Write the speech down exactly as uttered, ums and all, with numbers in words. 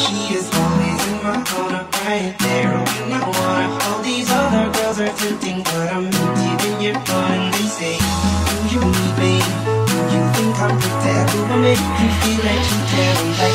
She is always in my corner, right there when I wanna. All these other girls are tempting, but I'm empty when you're gone. And they say, do you need me? Do you think I'm pretend? Do I make you feel like you care?